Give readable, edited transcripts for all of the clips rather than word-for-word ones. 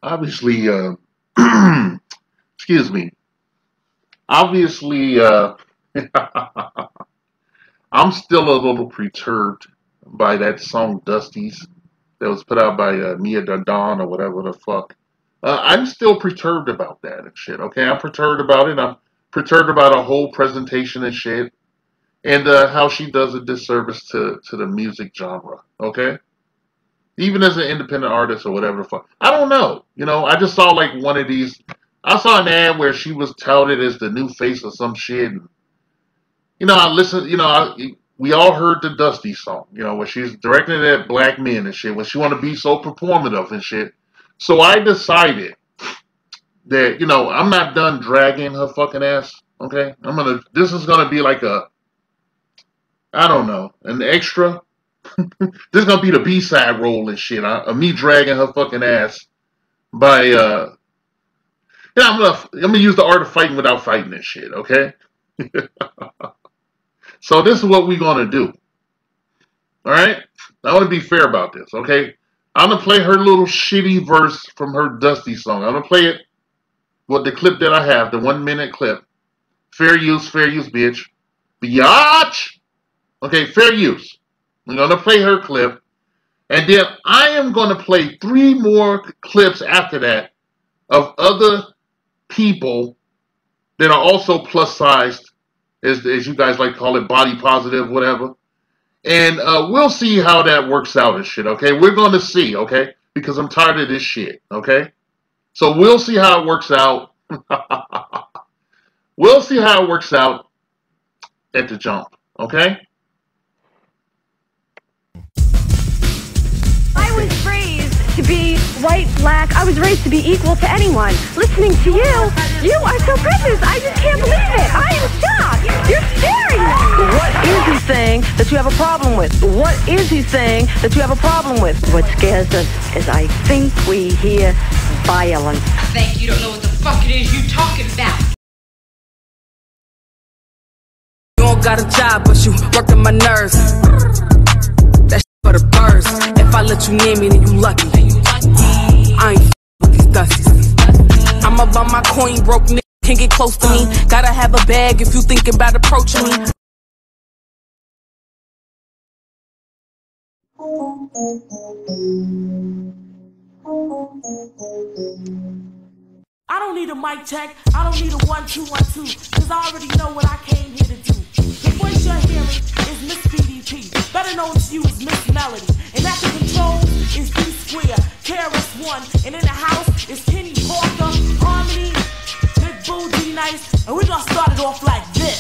obviously, excuse me. Obviously, I'm still a little perturbed by that song "Dusties" that was put out by Mia Dawn or whatever the fuck. I'm still perturbed about that and shit. Okay, I'm perturbed about it. I'm perturbed about a whole presentation and shit, and how she does a disservice to the music genre. Okay, even as an independent artist or whatever the fuck. I don't know. I just saw like one of these. I saw an ad where she was touted as the new face of some shit. And, I listened. We all heard the Dusty song. Where she's directing it at black men and shit. When she want to be so performative and shit. So I decided that I'm not done dragging her fucking ass. Okay, This is gonna be like I don't know, an extra. This is gonna be the B-side role and shit. Of me dragging her fucking ass by I'm gonna use the art of fighting without fighting and shit. Okay. So this is what we're gonna do. All right. I want to be fair about this. Okay. I'm gonna play her little shitty verse from her Dusty song. I'm gonna play it with the clip that I have, the 1 minute clip. Fair use, bitch. Biatch. Okay, fair use. I'm gonna play her clip, and then I am gonna play 3 more clips after that of other people that are also plus sized, as you guys like to call it, body positive, whatever. And we'll see how that works out and shit, okay? We're going to see, okay? Because I'm tired of this shit, okay? So we'll see how it works out. We'll see how it works out at the jump, okay? I was raised to be white, black. I was raised to be equal to anyone. Listening to you are so precious. I just can't believe it. I am shocked. You're scaring me. What is he saying that you have a problem with? What is he saying that you have a problem with? What scares us is I think we hear violence. I think you don't know what the fuck it is you talking about. You don't got a job, but you working my nerves. That shit for the birds. If I let you near me, then you lucky. I ain't with these dusties. I'm about my coin, broke nigga can't get close to me. Gotta have a bag if you thinking about approaching me. I don't need a mic check, I don't need a 1 2 1 2, cause I already know what I came here to do. The voice you're hearing is Miss BDP, better known to you as Miss Melody. And at the control is D Square, KRS-One, and in the house is Kenny Parker, Harmony, Big Boo, D Nice, and we're gonna start it off like this.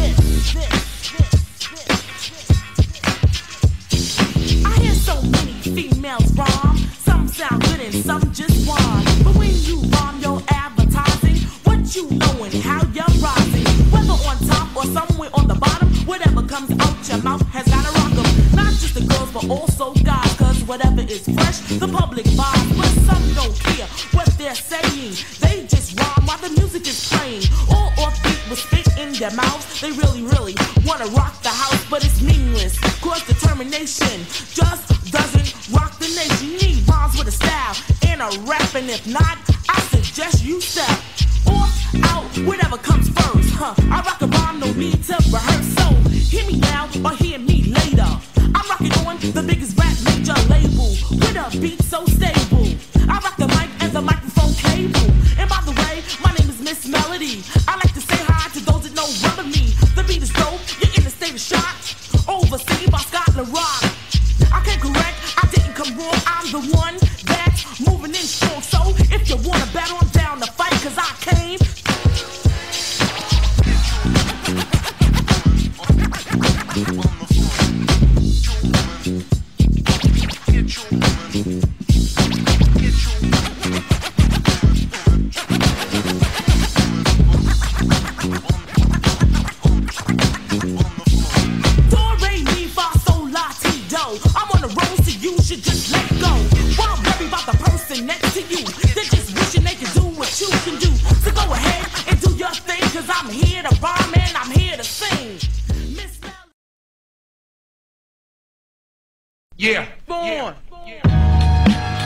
I hear so many females rhyme, some sound good and some just whine. But when you rhyme your advertising, what you knowin', how you're rising, whether on top or somewhere on the bottom, whatever comes out your mouth has gotta rock 'em. Not just the girls but also guys, cause whatever is fresh, the public buys. But some don't care what they're saying, they just rhyme while the music is playing. All offbeat will spit in their mouths, they really wanna rock the house, but it's meaningless, cause determination just doesn't rock the nation. You need rhymes with a style and a rap, and if not, I suggest you step off, out, whatever comes first, I rock a rhyme, no need to rehearse. So hear me now or hear me later. I'm rocking on the biggest rap major label with a beat so stable. I rock the mic and the microphone cable. And by the way, my name is Miss Melody. I like to say hi to those that know rubber me. The beat is dope, you're in a state of shock. Overseen by Scotland Rock. I can't correct, I didn't come wrong. I'm the one that's moving in strong. So if you wanna battle, I'm down to fight, cause I came. I'm on the road, so you should just let go. Why worry about the person next to you? They're just wishing they could do what you can do. So go ahead and do your thing, cause I'm here to rhyme and I'm here to sing. Miss Yeah. Born. Yeah.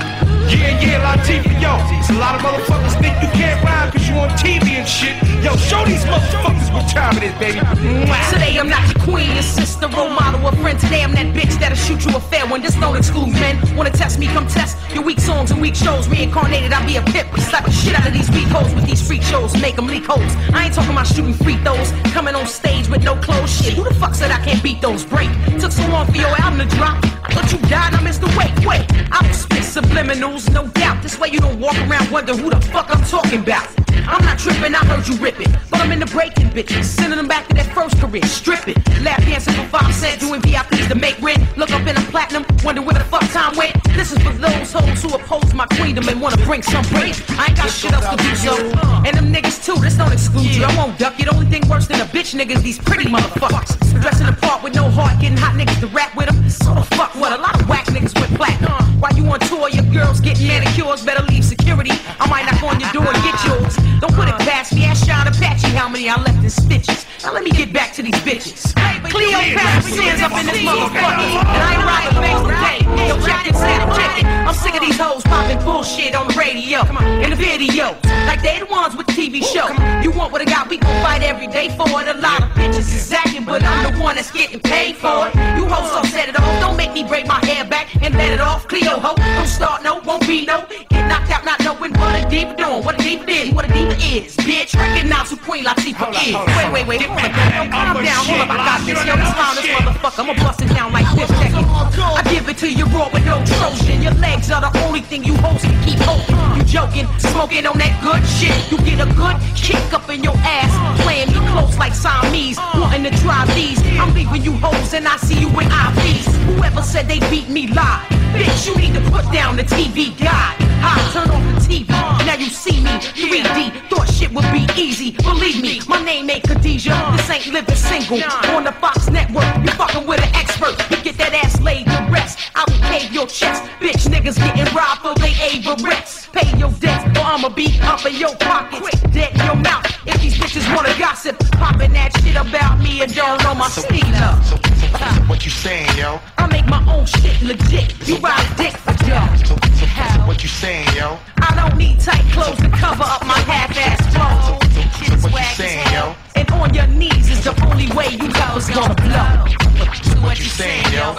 Yeah, Latifah, yo. A lot of motherfuckers think you can't rhyme cause you on TV and shit. Yo, show these motherfuckers what time it is, baby. Today I'm not your queen, your sister, role model, or friend. Today I'm that bitch that'll shoot you a fair one. This don't exclude men. Wanna test me, come test your weak songs and weak shows. Reincarnated, I'll be a pimp. Slap the shit out of these weak hoes with these freak shows. Make them leak hoes. I ain't talking about shooting free throws. Coming on stage with no clothes. Shit, who the fuck said I can't beat those? Break. Took so long for your album to drop. I thought you died, I missed the wait. I will spit subliminals, no doubt. This way you don't walk around wondering who the fuck I'm talking about. I'm not tripping, I heard you rip it. But I'm into breaking bitches, sending them back to their first career, stripping. Lap dancing for 5 cents, doing VIPs to make rent. Look up in the platinum, wonder where the fuck time went. This is for those hoes who oppose my queendom and wanna bring some break. I ain't got shit else to do so. And them niggas too, this don't exclude you. I won't duck you. The only thing worse than a bitch niggas, these pretty motherfuckers. Dressing the part with no heart, getting hot niggas to rap with them. So the fuck what? A lot of whack niggas with platinum. While you on tour, your girls getting manicures, better leave security. I might knock on your door and get yours. Don't put it past me, ask Sean Apache how many I left in stitches. Now let me get back to these bitches. Cleopatra sins up in this motherfucker, and I ain't riding face to day. Yo, check this out, check it. I'm sick of these hoes popping bullshit on the radio, in the video, like they the ones with the TV show. You want what I got, we gon' fight every day for it. A lot of bitches is acting, but I'm the one that's getting paid for it. You hoes all set it off, don't make me break my hair back and let it off. Cleo ho, don't start no, won't be no. Get knocked out not knowing what a diva doing, what a diva is, what a diva is. Bitch, recognize who Queen Latifah is. Wait, calm down, hold up, I got this. Yo, this round, this motherfucker, I'ma bust it down like this. Check it. I give it to you raw with no Trojan. Your legs are the only thing you hoes can keep holding. You joking, smoking on that good shit. You get a good kick up in your ass, playing me close like Siamese, wanting to try these. I'm leaving you hoes and I see you with IVs. Whoever said they beat me live, bitch, you need to put down the TV guide. Turn off the TV, now you see me 3D, thought shit would be easy. Believe me, my name ain't Khadijah. This ain't living single on the Fox network. You fucking with an expert, you get that ass laid to rest. I will cave your chest, bitch niggas getting robbed for they Averets. Pay your debts or I'ma be up in your pockets, dead in your mouth. If these bitches wanna gossip, popping that shit about me and don't know my speed up. So what you saying, yo? I make my own shit legit. You ride dick for dough. So what you saying, yo? I don't need tight clothes to cover up my half-ass clothes. So what you saying, yo? And on your knees is the only way you was gonna blow. So what you saying, yo?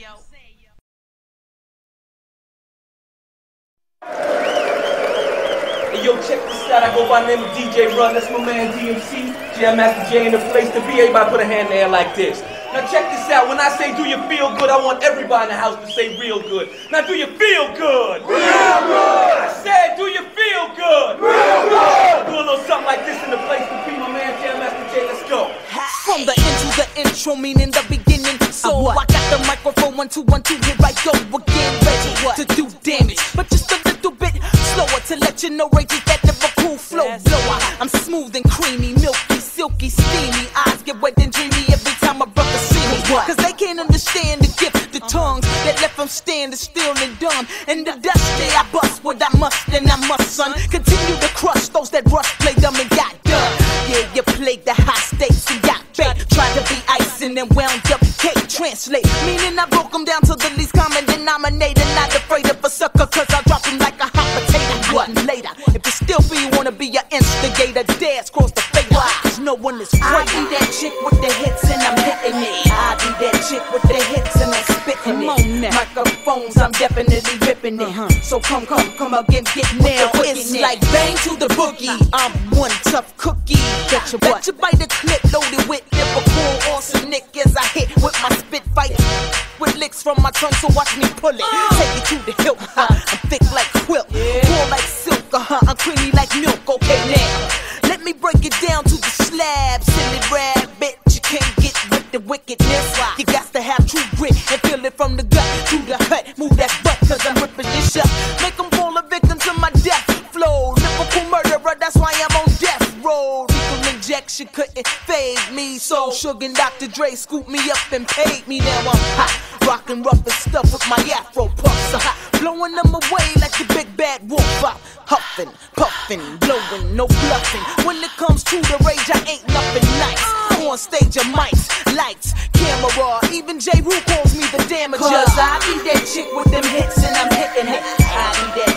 Hey, yo, check this out. I go by the name of DJ Run. That's my man DMC. Jam Master J in the place to be. Everybody put a hand in the air like this. Now check this out. When I say do you feel good, I want everybody in the house to say real good. Now do you feel good? Real good! I said do you feel good? Real good! Do a little something like this in the place to be. My man Jam Master J, let's go. From the end to the intro, meaning the beginning. So I got the microphone, 1, 2, 1, 2, here I go again, ready to do damage, but just a little bit slower to let you know, right, that Liverpool flow blower. I'm smooth and creamy, milky, silky, steamy. Eyes get wet and dreamy every time a brother see me. Cause they can't understand the gift, the tongues that left them standing still and dumb. And the dust day I bust what I must, and I must, son. Continue to crush those that rush, play dumb and got done. Yeah, you played the high stakes and got bait. Tried to be icing and wound up cake. Translate, meaning I broke them down to the least common denominator. Not afraid of a sucker, cause I drop them like a hot potato. What later? If you still be, you wanna be an instigator, dance cross the fade. Cause no one is I be that chick with the hits and I'm hitting it. I be that chick with the hits and I'm spitting it. Microphones, I'm definitely ripping it. So come again, get nailed. It's like bang to the boogie. I'm one tough cookie. Bet you bite the clip loaded with Liverpool awesome Nick as I hit with my spit fight. With licks from my tongue, so watch me pull it. Take it to the hilt, I'm thick like quilt, cool like silk, I'm creamy like milk. Okay now, let me break it down to the slab. Silly rabbit, you can't get with the wickedness. You got to have true grit and feel it from the gut to the hut. Move that butt, cause I'm ripping this up. Make them fall a victim to my death flow. Liverpool murderer, that's why I'm on death row. Lethal injection couldn't fade me. So Suge and Dr. Dre scooped me up and paid me. Now I'm hot, rockin' rough and stuff with my afro puffs. Blowing them away like the big bad wolf. Huffin', puffin', blowin', no bluffing. When it comes to the rage, I ain't nothing nice. On stage of mics, lights, camera. Even J. Rue calls me the damager. Cause I be that chick with them hits and I'm hitting it. I be that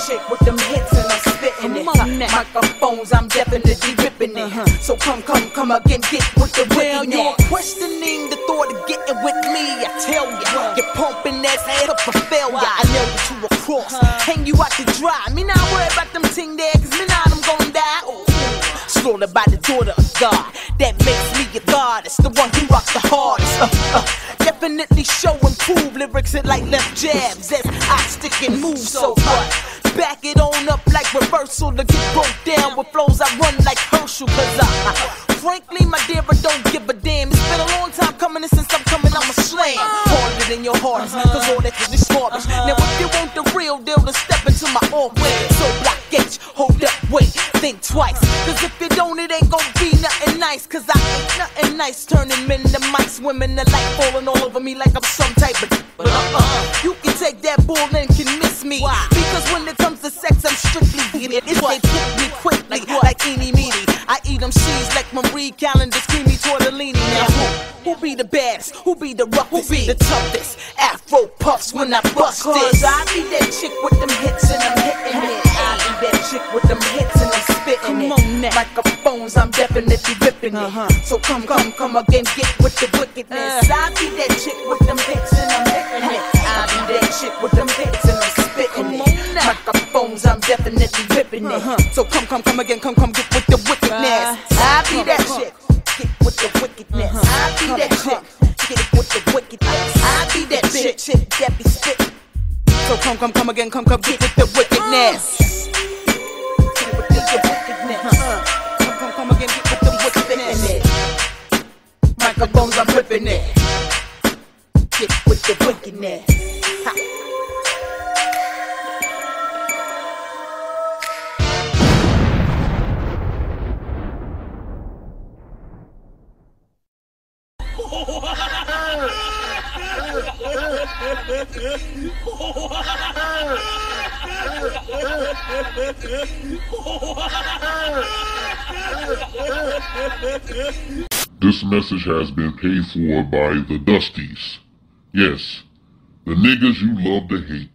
chick with them hits and I'm spitting it. Microphones, I'm definitely ripping it. So come again, get with the Well, wickedness. you're questioning the thought of getting with me. I tell ya, you're pumping that head up for failure. I nail you to a cross, hang you out to dry. Me not worry about them ting there, cause me not I'm gon' die. Ooh. Slaughtered by the daughter of God, that makes me a goddess, the one who rocks the hardest. Definitely show and prove, lyrics hit like left jabs as I stick and move. So what? Back it on up like reversal to get broke down with flows I run like Herschel. Cause frankly, my dear, I don't give a damn. It's been a long time coming, and since I'm coming, I'm a slam. Harder than your hardest, cause all that is garbage. Now if you want the real deal, then step into my orbit. So block H, hold up, wait, think twice. Cause if you don't, it ain't gon' be nothing nice. Cause I ain't nothing nice, turning men to mice. Women to light falling all over me like I'm some type of. But you can take that bull and can miss me. Because when it comes to sex, I'm strictly it. If they pick me quickly, like eeny meeny. I eat them seeds like Marie Callender's creamy tortellini. Now who be the baddest? Who be the roughest? Who be the toughest? Afro puffs when I bust it. Cause I be that chick with them hits and I'm hitting it. I be that chick with them hits and I'm spitting it. Microphones, I'm definitely ripping it. So come again, get with the wickedness. I be that chick with them hits and I'm hitting it. I be that chick with them hits and I'm spitting it. Microphones, I'm definitely ripping it. So come again, get with the wickedness. I be that chick, get with the wickedness. I be that chick, get it with the wickedness. I be that chick that be spitting. So come again, get with the wickedness. Get with the wickedness. Come again, get with the wickedness. Microphones, I'm ripping it. Get with the wickedness. Ha. This message has been paid for by the Dusties. Yes, the niggas you love to hate.